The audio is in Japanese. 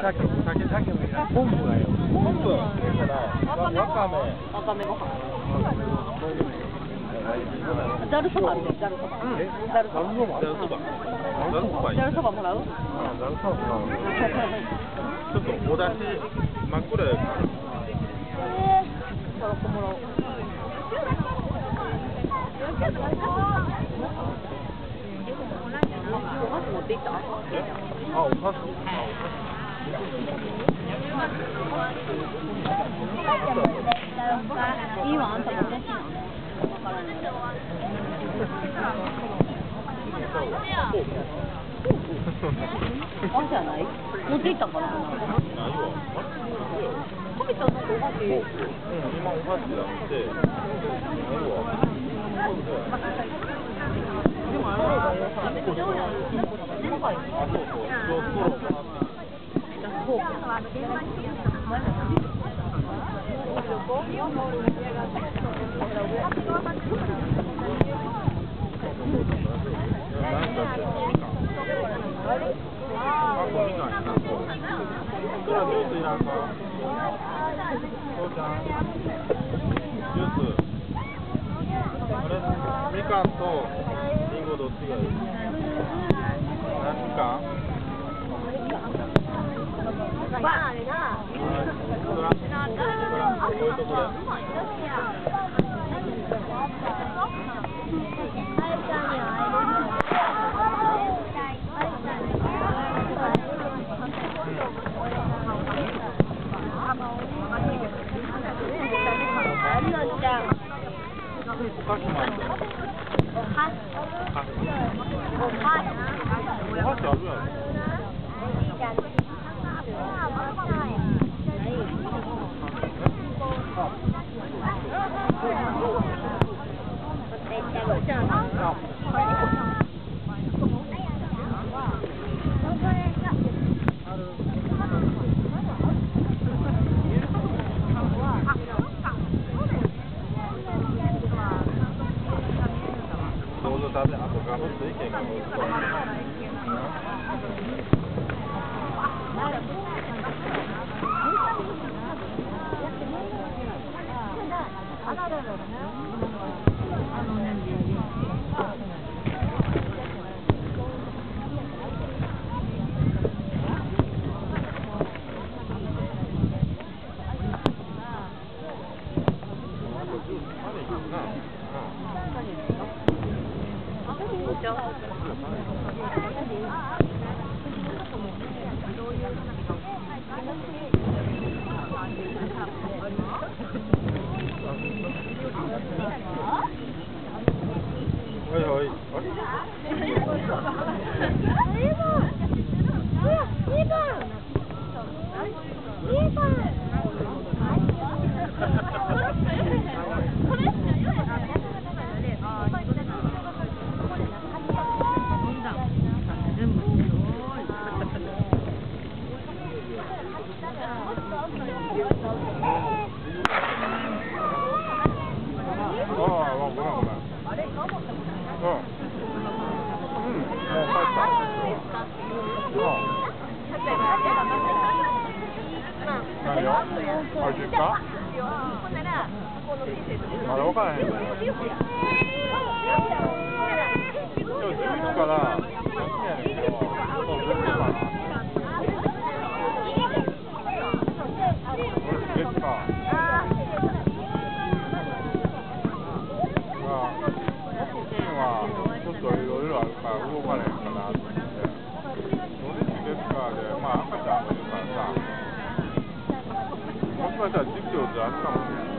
昆布がよ。 昆布。わかめ。 わかめご飯。ざるそばって、ざるそば。ざるそばもらう？ ざるそばもらう。ちょっとお出汁真っ暗やから。 そろそもらおう。お箸持っていった？ あ、お箸。 いいわ、あんたも欲しいな。あ、じゃない？持っていったかな？ ないわ。 食べたのお箸。 今お箸だって。ないわ。でもあれがよさ、結構高い。あ、そうそう。ストローもあって。みかんとりんごどっちがいい？何みかん？実況であるかもしれない。